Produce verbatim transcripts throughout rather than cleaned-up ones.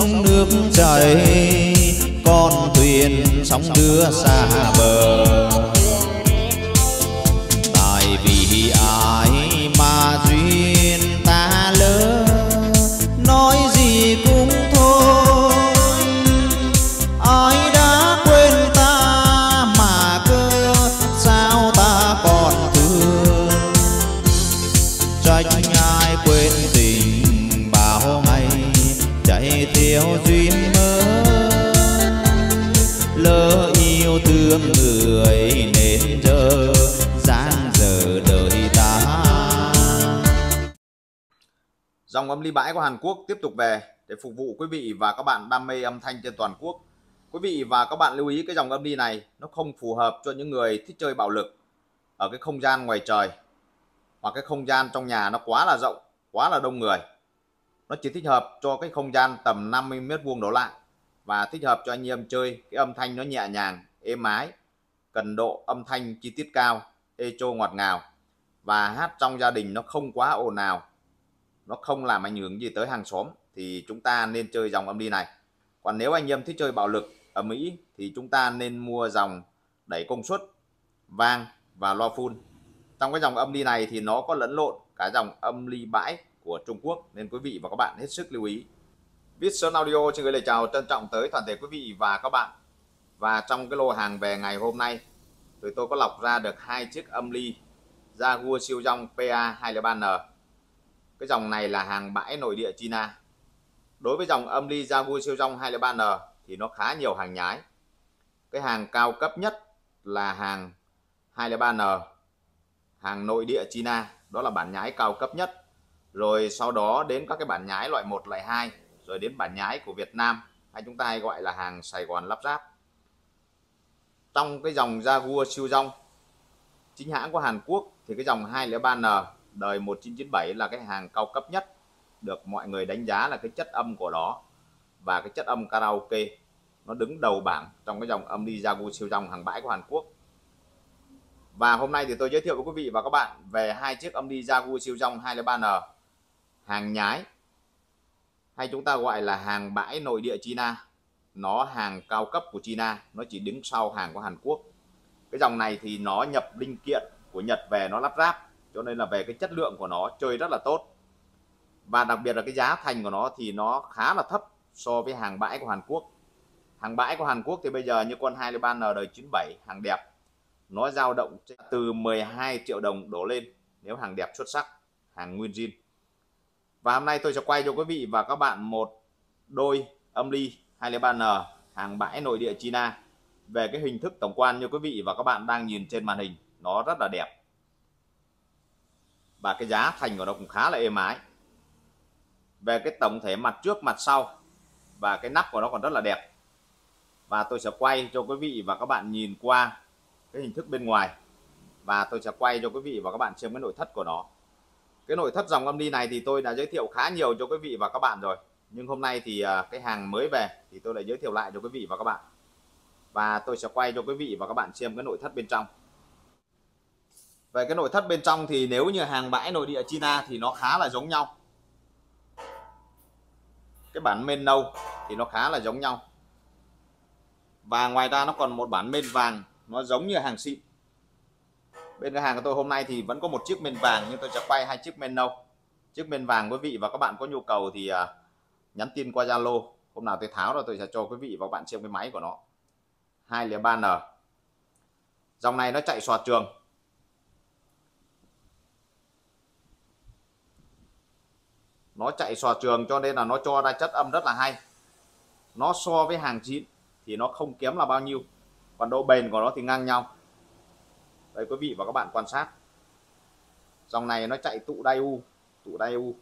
sông nước chảy, con thuyền sóng đưa xa bờ. Tại vì ai mà duyên ta lỡ, nói gì cũng thôi. Ai đã quên ta mà cơ, sao ta còn thương. Trách ai quên tình bao ngày, chạy theo duyên mơ. Lỡ yêu thương người nên giờ dang dở đời ta. Dòng âm ly bãi của Hàn Quốc tiếp tục về để phục vụ quý vị và các bạn đam mê âm thanh trên toàn quốc. Quý vị và các bạn lưu ý cái dòng âm ly này nó không phù hợp cho những người thích chơi bạo lực ở cái không gian ngoài trời, hoặc cái không gian trong nhà nó quá là rộng, quá là đông người. Nó chỉ thích hợp cho cái không gian tầm năm mươi mét vuông đổ lại, và thích hợp cho anh em chơi cái âm thanh nó nhẹ nhàng, êm ái, cần độ âm thanh chi tiết cao, echo ngọt ngào, và hát trong gia đình nó không quá ồn ào, nó không làm ảnh hưởng gì tới hàng xóm, thì chúng ta nên chơi dòng âm ly này. Còn nếu anh em thích chơi bạo lực ở Mỹ thì chúng ta nên mua dòng đẩy công suất, vang và loa full. Trong cái dòng âm ly này thì nó có lẫn lộn cả dòng âm ly bãi của Trung Quốc, nên quý vị và các bạn hết sức lưu ý. Vietson Audio xin gửi lời chào trân trọng tới toàn thể quý vị và các bạn. Và trong cái lô hàng về ngày hôm nay, tụi tôi có lọc ra được hai chiếc âm ly Jaguar siêu dòng P A hai không ba N. Cái dòng này là hàng bãi nội địa China. Đối với dòng âm ly Jaguar siêu dòng hai không ba N thì nó khá nhiều hàng nhái. Cái hàng cao cấp nhất là hàng hai không ba N, hàng nội địa China, đó là bản nhái cao cấp nhất. Rồi sau đó đến các cái bản nhái loại một, loại hai, rồi đến bản nhái của Việt Nam, hay chúng ta hay gọi là hàng Sài Gòn lắp ráp. Trong cái dòng Jaguar siêu dòng chính hãng của Hàn Quốc thì cái dòng hai không ba N đời một chín chín bảy là cái hàng cao cấp nhất, được mọi người đánh giá là cái chất âm của nó và cái chất âm karaoke nó đứng đầu bảng trong cái dòng âm ly Jaguar siêu dòng hàng bãi của Hàn Quốc. Và hôm nay thì tôi giới thiệu với quý vị và các bạn về hai chiếc âm ly Jaguar siêu dòng hai không ba N hàng nhái, hay chúng ta gọi là hàng bãi nội địa China. Nó hàng cao cấp của China, nó chỉ đứng sau hàng của Hàn Quốc. Cái dòng này thì nó nhập linh kiện của Nhật về nó lắp ráp, cho nên là về cái chất lượng của nó chơi rất là tốt. Và đặc biệt là cái giá thành của nó thì nó khá là thấp so với hàng bãi của Hàn Quốc. Hàng bãi của Hàn Quốc thì bây giờ như con hai không ba N đời chín bảy hàng đẹp, nó dao động từ mười hai triệu đồng đổ lên nếu hàng đẹp xuất sắc, hàng nguyên zin. Và hôm nay tôi sẽ quay cho quý vị và các bạn một đôi âm ly hai không ba N hàng bãi nội địa China về cái hình thức tổng quan như quý vị và các bạn đang nhìn trên màn hình. Nó rất là đẹp và cái giá thành của nó cũng khá là êm ái. Về cái tổng thể mặt trước mặt sau và cái nắp của nó còn rất là đẹp. Và tôi sẽ quay cho quý vị và các bạn nhìn qua cái hình thức bên ngoài, và tôi sẽ quay cho quý vị và các bạn xem cái nội thất của nó. Cái nội thất dòng âm ly này thì tôi đã giới thiệu khá nhiều cho quý vị và các bạn rồi, nhưng hôm nay thì cái hàng mới về thì tôi lại giới thiệu lại cho quý vị và các bạn. Và tôi sẽ quay cho quý vị và các bạn xem cái nội thất bên trong. Về cái nội thất bên trong thì nếu như hàng bãi nội địa China thì nó khá là giống nhau. Cái bản main nâu thì nó khá là giống nhau. Và ngoài ra nó còn một bản main vàng, nó giống như hàng xịn. Bên cái hàng của tôi hôm nay thì vẫn có một chiếc main vàng, nhưng tôi sẽ quay hai chiếc main nâu. Chiếc main vàng quý vị và các bạn có nhu cầu thì uh, nhắn tin qua Zalo. Hôm nào tôi tháo rồi tôi sẽ cho quý vị và các bạn xem cái máy của nó. hai không ba N. Dòng này nó chạy xoạt trường. Nó chạy xoạt trường cho nên là nó cho ra chất âm rất là hay. Nó so với hàng xịn thì nó không kém là bao nhiêu, còn độ bền của nó thì ngang nhau. Đây quý vị và các bạn quan sát. Dòng này nó chạy tụ đai u, tụ đai u.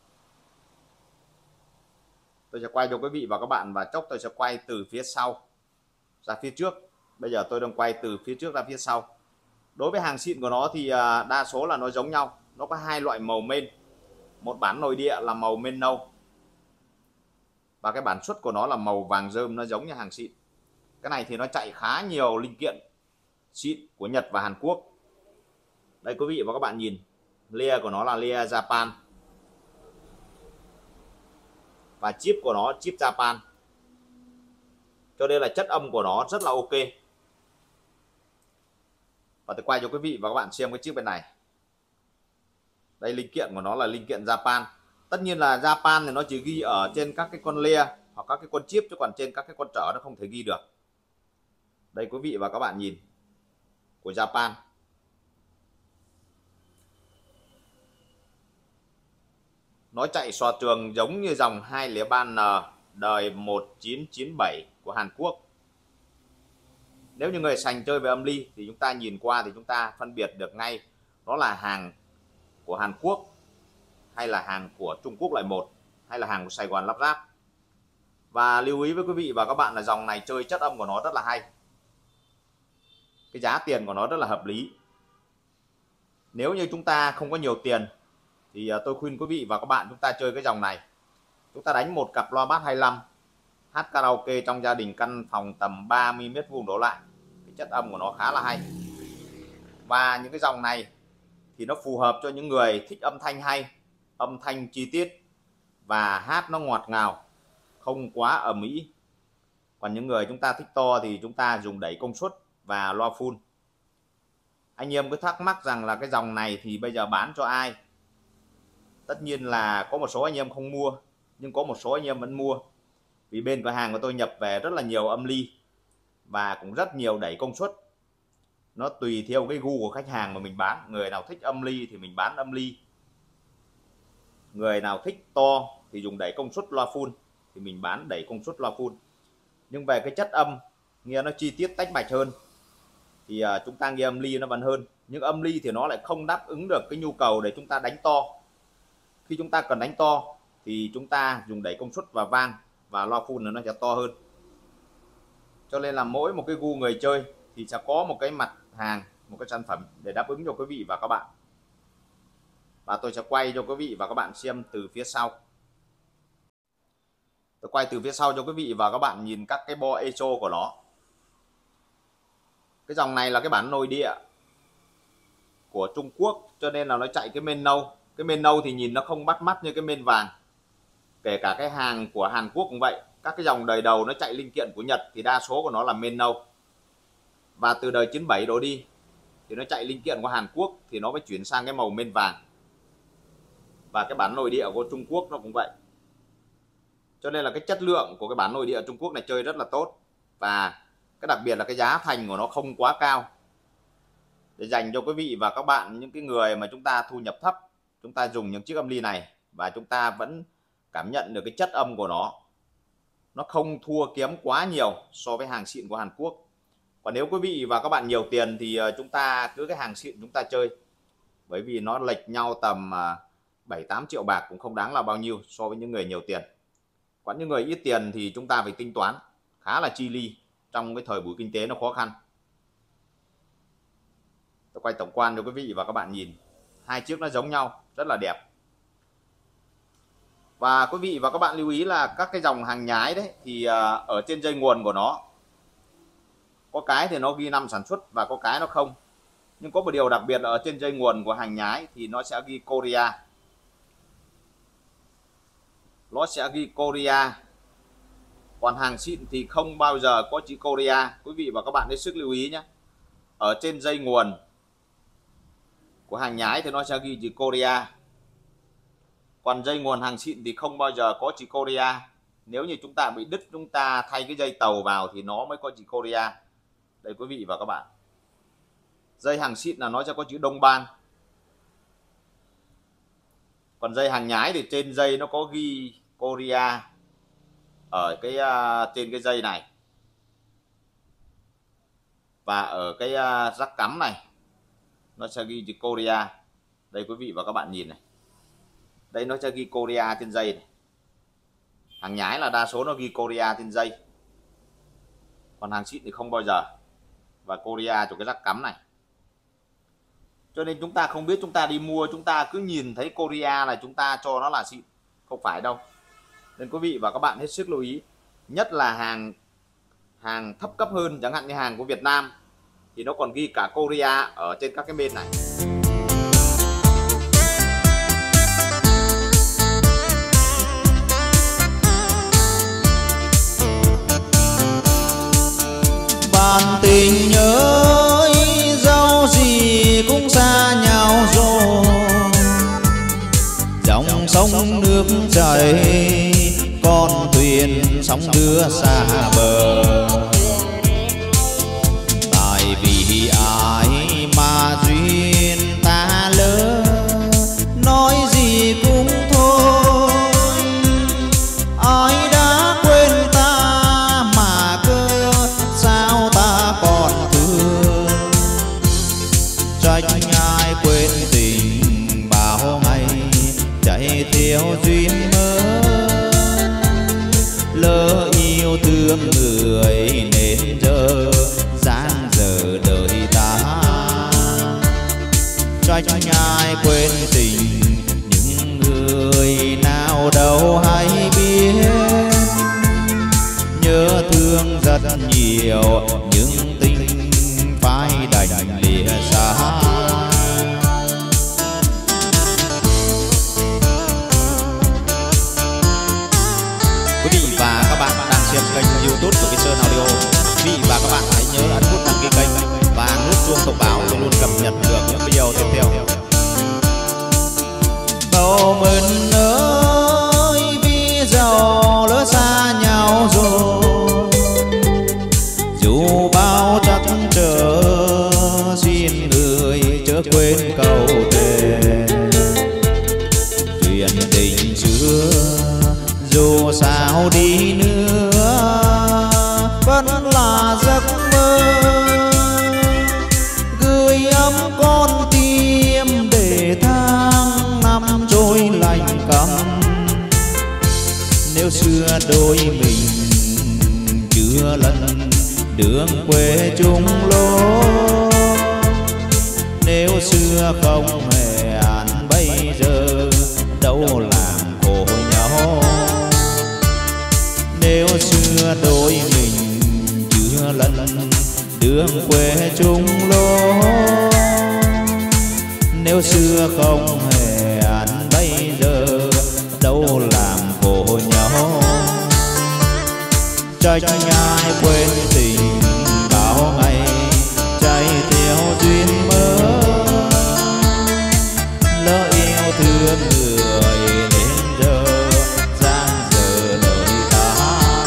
Tôi sẽ quay cho quý vị và các bạn, và chốc tôi sẽ quay từ phía sau ra phía trước. Bây giờ tôi đang quay từ phía trước ra phía sau. Đối với hàng xịn của nó thì đa số là nó giống nhau. Nó có hai loại màu main. Một bản nội địa là màu main nâu, và cái bản xuất của nó là màu vàng rơm, nó giống như hàng xịn. Cái này thì nó chạy khá nhiều linh kiện xịn của Nhật và Hàn Quốc. Đây quý vị và các bạn nhìn, layer của nó là layer Japan. và chip của nó chip Japan, cho nên là chất âm của nó rất là ok. Và tôi quay cho quý vị và các bạn xem cái chiếc bên này. Đây, linh kiện của nó là linh kiện Japan. Tất nhiên là Japan thì nó chỉ ghi ở trên các cái con le hoặc các cái con chip, chứ còn trên các cái con trở nó không thể ghi được. Đây quý vị và các bạn nhìn, của Japan. Nó chạy xò trường giống như dòng hai không ba N đời một chín chín bảy của Hàn Quốc. Nếu như người sành chơi về âm ly thì chúng ta nhìn qua thì chúng ta phân biệt được ngay nó là hàng của Hàn Quốc hay là hàng của Trung Quốc loại một, hay là hàng của Sài Gòn lắp ráp. Và lưu ý với quý vị và các bạn là dòng này chơi chất âm của nó rất là hay. Cái giá tiền của nó rất là hợp lý. Nếu như chúng ta không có nhiều tiền thì tôi khuyên quý vị và các bạn chúng ta chơi cái dòng này. Chúng ta đánh một cặp loa bass hai mươi lăm, hát karaoke trong gia đình, căn phòng tầm ba mươi mét vuông đổ lại. Cái chất âm của nó khá là hay. Và những cái dòng này thì nó phù hợp cho những người thích âm thanh hay, âm thanh chi tiết và hát nó ngọt ngào, không quá ầm ĩ. Còn những người chúng ta thích to thì chúng ta dùng đẩy công suất và loa full. Anh em cứ thắc mắc rằng là cái dòng này thì bây giờ bán cho ai? Tất nhiên là có một số anh em không mua, nhưng có một số anh em vẫn mua. Vì bên cửa hàng của tôi nhập về rất là nhiều âm ly và cũng rất nhiều đẩy công suất. Nó tùy theo cái gu của khách hàng mà mình bán. Người nào thích âm ly thì mình bán âm ly, người nào thích to thì dùng đẩy công suất loa full thì mình bán đẩy công suất loa full. Nhưng về cái chất âm nghe nó chi tiết tách bạch hơn thì uh, chúng ta nghe âm ly nó vẫn hơn. Nhưng âm ly thì nó lại không đáp ứng được cái nhu cầu để chúng ta đánh to. Khi chúng ta cần đánh to thì chúng ta dùng đẩy công suất và vang, và loa full nó sẽ to hơn. Cho nên là mỗi một cái gu người chơi thì sẽ có một cái mặt hàng, một cái sản phẩm để đáp ứng cho quý vị và các bạn. Và tôi sẽ quay cho quý vị và các bạn xem từ phía sau. Tôi quay từ phía sau cho quý vị và các bạn nhìn các cái bo echo của nó. Cái dòng này là cái bản nội địa của Trung Quốc, cho nên là nó chạy cái main nâu. Cái main nâu thì nhìn nó không bắt mắt như cái main vàng. Kể cả cái hàng của Hàn Quốc cũng vậy. Các cái dòng đời đầu nó chạy linh kiện của Nhật thì đa số của nó là main nâu. Và từ đời chín bảy đổ đi thì nó chạy linh kiện của Hàn Quốc thì nó mới chuyển sang cái màu main vàng. Và cái bản nội địa của Trung Quốc nó cũng vậy. Cho nên là cái chất lượng của cái bản nội địa Trung Quốc này chơi rất là tốt. Và cái đặc biệt là cái giá thành của nó không quá cao. Để dành cho quý vị và các bạn, những cái người mà chúng ta thu nhập thấp, chúng ta dùng những chiếc âm ly này và chúng ta vẫn cảm nhận được cái chất âm của nó. Nó không thua kém quá nhiều so với hàng xịn của Hàn Quốc. Còn nếu quý vị và các bạn nhiều tiền thì chúng ta cứ cái hàng xịn chúng ta chơi. Bởi vì nó lệch nhau tầm bảy tám triệu bạc cũng không đáng là bao nhiêu so với những người nhiều tiền. Còn những người ít tiền thì chúng ta phải tính toán khá là chi ly trong cái thời buổi kinh tế nó khó khăn. Tôi quay tổng quan cho quý vị và các bạn nhìn. Hai chiếc nó giống nhau, rất là đẹp. Và quý vị và các bạn lưu ý là các cái dòng hàng nhái đấy thì ở trên dây nguồn của nó có cái thì nó ghi năm sản xuất và có cái nó không. Nhưng có một điều đặc biệt là ở trên dây nguồn của hàng nhái thì nó sẽ ghi Korea. Nó sẽ ghi Korea. Còn hàng xịn thì không bao giờ có chữ Korea. Quý vị và các bạn hết sức lưu ý nhé. Ở trên dây nguồn của hàng nhái thì nó sẽ ghi chữ Korea. Còn dây nguồn hàng xịn thì không bao giờ có chữ Korea. Nếu như chúng ta bị đứt, chúng ta thay cái dây tàu vào thì nó mới có chữ Korea. Đây quý vị và các bạn. Dây hàng xịn là nó sẽ có chữ Đông Ban. Còn dây hàng nhái thì trên dây nó có ghi Korea ở cái uh, trên cái dây này. Và ở cái uh, rắc cắm này nó sẽ ghi chữ Korea. Đây quý vị và các bạn nhìn này. Đây nó sẽ ghi Korea trên dây này. Hàng nhái là đa số nó ghi Korea trên dây. Còn hàng xịn thì không bao giờ. Và Korea cho cái rắc cắm này. Cho nên chúng ta không biết, chúng ta đi mua chúng ta cứ nhìn thấy Korea là chúng ta cho nó là xịn. Không phải đâu. Nên quý vị và các bạn hết sức lưu ý. Nhất là hàng hàng thấp cấp hơn, chẳng hạn như hàng của Việt Nam thì nó còn ghi cả Korea ở trên các cái bên này. tình ơi, dẫu gì cũng xa nhau rồi. Dòng sông nước chảy, con thuyền sóng đưa xa bờ. Tại vì ai mà duyên ta lỡ, nói gì cũng thôi. Ai đã quên ta mà cơ, sao ta còn thương. Trách ai quên tình bao ngày, chạy theo duyên mơ. Lỡ yêu thương người nên giờ dang dở đời ta. Trách ai quên tình những người nào đâu hay biết. Nhớ thương rất nhiều nhưng tình phải đành lìa xa. Quý vị và các bạn đang xem kênh YouTube của Việt Sơn Audio. Quý vị và các bạn hãy nhớ ấn nút đăng ký kênh và nút chuông thông báo để luôn cập nhật được những video tiếp theo. Cậu mình ơi, vì giàu lỡ xa nhau rồi. Dù bao trắc trở, xin người chớ quên câu thề. Chuyện tình xưa dù sao đi nữa vẫn là giấc mơ. Gửi ấm con tim để tháng năm trôi lạnh căm. Nếu xưa đôi mình chưa lần đường quê chung lối. Nếu xưa không hẹn bây giờ đâu làm khổ nhau. Nếu xưa đôi mình chưa lần đường quê chung lối. Nếu xưa không hẹn bây giờ đâu làm khổ nhau. Trách ai quên tình bao ngày, chạy theo duyên mơ. Lỡ yêu thương người nên giờ dang dở đời ta.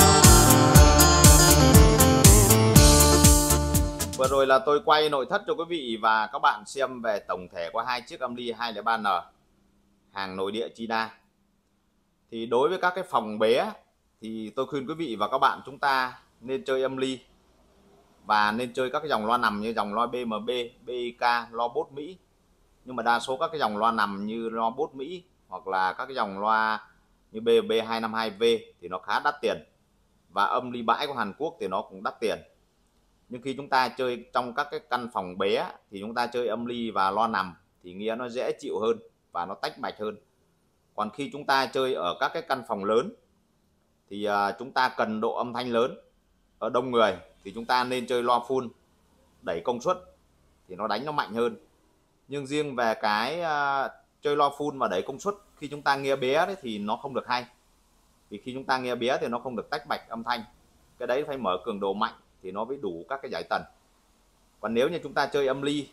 Vừa rồi là tôi quay nội thất cho quý vị và các bạn xem về tổng thể của hai chiếc âm ly hai không ba N hàng nội địa China. Thì đối với các cái phòng bé thì tôi khuyên quý vị và các bạn chúng ta nên chơi âm ly và nên chơi các cái dòng loa nằm như dòng loa B M B, B I K, loa Bose Mỹ. Nhưng mà đa số các cái dòng loa nằm như loa Bose Mỹ hoặc là các cái dòng loa như B B hai năm hai V thì nó khá đắt tiền, và âm ly bãi của Hàn Quốc thì nó cũng đắt tiền. Nhưng khi chúng ta chơi trong các cái căn phòng bé thì chúng ta chơi âm ly và loa nằm thì nghĩa nó dễ chịu hơn và nó tách bạch hơn. Còn khi chúng ta chơi ở các cái căn phòng lớn thì uh, chúng ta cần độ âm thanh lớn, ở đông người thì chúng ta nên chơi loa full đẩy công suất thì nó đánh nó mạnh hơn. Nhưng riêng về cái uh, chơi loa full và đẩy công suất khi chúng ta nghe bé đấy thì nó không được hay. Vì khi chúng ta nghe bé thì nó không được tách bạch âm thanh. Cái đấy phải mở cường độ mạnh thì nó mới đủ các cái giải tần. Còn nếu như chúng ta chơi âm ly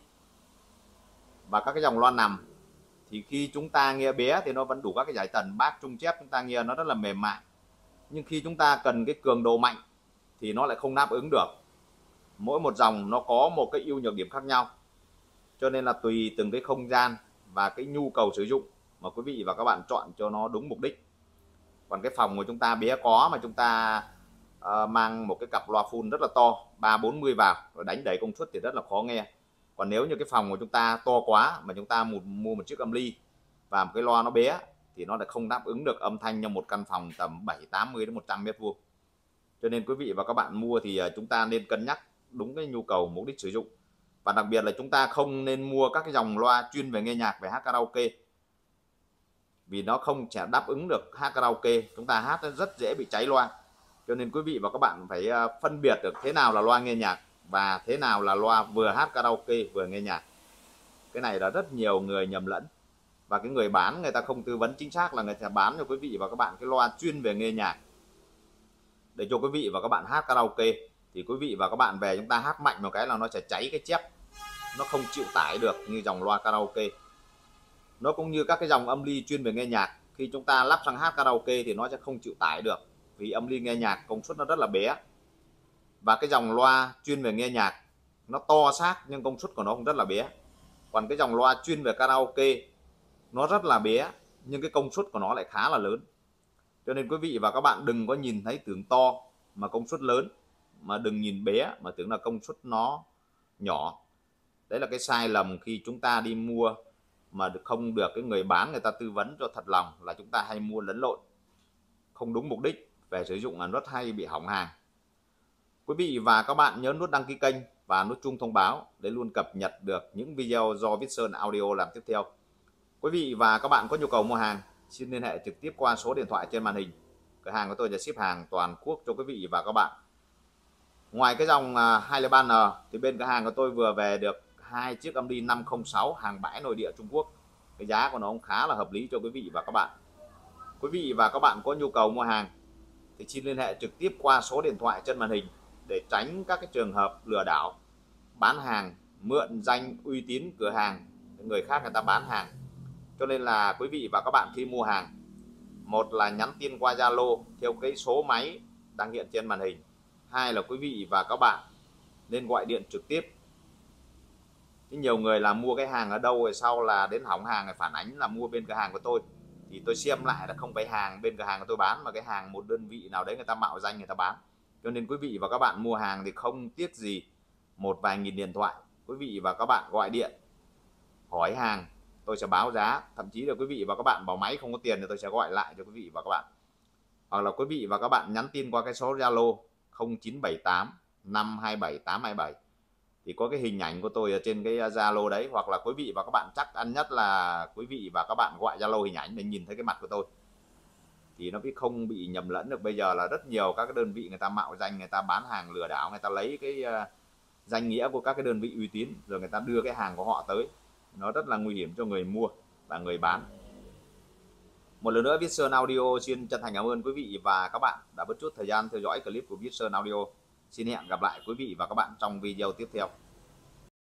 và các cái dòng loa nằm thì khi chúng ta nghe bé thì nó vẫn đủ các cái giải tần, bát trung chép chúng ta nghe nó rất là mềm mại. Nhưng khi chúng ta cần cái cường độ mạnh thì nó lại không đáp ứng được. Mỗi một dòng nó có một cái ưu nhược điểm khác nhau, cho nên là tùy từng cái không gian và cái nhu cầu sử dụng mà quý vị và các bạn chọn cho nó đúng mục đích. Còn cái phòng của chúng ta bé có mà chúng ta uh, mang một cái cặp loa full rất là to ba bốn mươi vào rồi đánh đẩy công suất thì rất là khó nghe. Còn nếu như cái phòng của chúng ta to quá mà chúng ta một, mua một chiếc âm ly và một cái loa nó bé thì nó lại không đáp ứng được âm thanh trong một căn phòng tầm bảy tám mươi đến một trăm mét vuông. Cho nên quý vị và các bạn mua thì chúng ta nên cân nhắc đúng cái nhu cầu mục đích sử dụng. Và đặc biệt là chúng ta không nên mua các cái dòng loa chuyên về nghe nhạc, về hát karaoke, vì nó không sẽ đáp ứng được hát karaoke, chúng ta hát rất dễ bị cháy loa. Cho nên quý vị và các bạn phải phân biệt được thế nào là loa nghe nhạc và thế nào là loa vừa hát karaoke vừa nghe nhạc. Cái này là rất nhiều người nhầm lẫn, và cái người bán người ta không tư vấn chính xác, là người ta bán cho quý vị và các bạn cái loa chuyên về nghe nhạc để cho quý vị và các bạn hát karaoke. thì quý vị và các bạn về chúng ta hát mạnh một cái là nó sẽ cháy cái chép, nó không chịu tải được như dòng loa karaoke. Nó cũng như các cái dòng âm ly chuyên về nghe nhạc, khi chúng ta lắp sang hát karaoke thì nó sẽ không chịu tải được, vì âm ly nghe nhạc công suất nó rất là bé. Và cái dòng loa chuyên về nghe nhạc nó to xác nhưng công suất của nó cũng rất là bé. Còn cái dòng loa chuyên về karaoke nó rất là bé nhưng cái công suất của nó lại khá là lớn. Cho nên quý vị và các bạn đừng có nhìn thấy tưởng to mà công suất lớn, mà đừng nhìn bé mà tưởng là công suất nó nhỏ. Đấy là cái sai lầm khi chúng ta đi mua mà không được cái người bán người ta tư vấn cho thật lòng, là chúng ta hay mua lẫn lộn không đúng mục đích, về sử dụng là rất hay bị hỏng hàng. Quý vị và các bạn nhớ nút đăng ký kênh và nút chuông thông báo để luôn cập nhật được những video do Vietson Audio làm tiếp theo. Quý vị và các bạn có nhu cầu mua hàng xin liên hệ trực tiếp qua số điện thoại trên màn hình. Cửa hàng của tôi sẽ ship hàng toàn quốc cho quý vị và các bạn. Ngoài cái dòng hai không ba N thì bên cửa hàng của tôi vừa về được hai chiếc âm ly năm không sáu hàng bãi nội địa Trung Quốc. Cái giá của nó cũng khá là hợp lý cho quý vị và các bạn. Quý vị và các bạn có nhu cầu mua hàng thì xin liên hệ trực tiếp qua số điện thoại trên màn hình để tránh các cái trường hợp lừa đảo bán hàng mượn danh uy tín cửa hàng người khác người ta bán hàng. Cho nên là quý vị và các bạn khi mua hàng, một là nhắn tin qua Zalo theo cái số máy đang hiện trên màn hình, hai là quý vị và các bạn nên gọi điện trực tiếp. Chứ nhiều người là mua cái hàng ở đâu rồi sau là đến hỏng hàng rồi phản ánh là mua bên cửa hàng của tôi, thì tôi xem lại là không phải hàng bên cửa hàng của tôi bán mà cái hàng một đơn vị nào đấy người ta mạo danh người ta bán. Cho nên quý vị và các bạn mua hàng thì không tiếc gì một vài nghìn điện thoại, quý vị và các bạn gọi điện hỏi hàng, tôi sẽ báo giá. Thậm chí là quý vị và các bạn bảo máy không có tiền thì tôi sẽ gọi lại cho quý vị và các bạn. Hoặc là quý vị và các bạn nhắn tin qua cái số Zalo không chín bảy tám năm hai bảy tám hai bảy thì có cái hình ảnh của tôi ở trên cái Zalo đấy. Hoặc là quý vị và các bạn chắc ăn nhất là quý vị và các bạn gọi Zalo hình ảnh để nhìn thấy cái mặt của tôi thì nó mới không bị nhầm lẫn được. Bây giờ là rất nhiều các cái đơn vị người ta mạo danh, người ta bán hàng lừa đảo, người ta lấy cái uh, danh nghĩa của các cái đơn vị uy tín rồi người ta đưa cái hàng của họ tới, nó rất là nguy hiểm cho người mua và người bán. Một lần nữa Vietson Audio xin chân thành cảm ơn quý vị và các bạn đã bớt chút thời gian theo dõi clip của Vietson Audio. Xin hẹn gặp lại quý vị và các bạn trong video tiếp theo.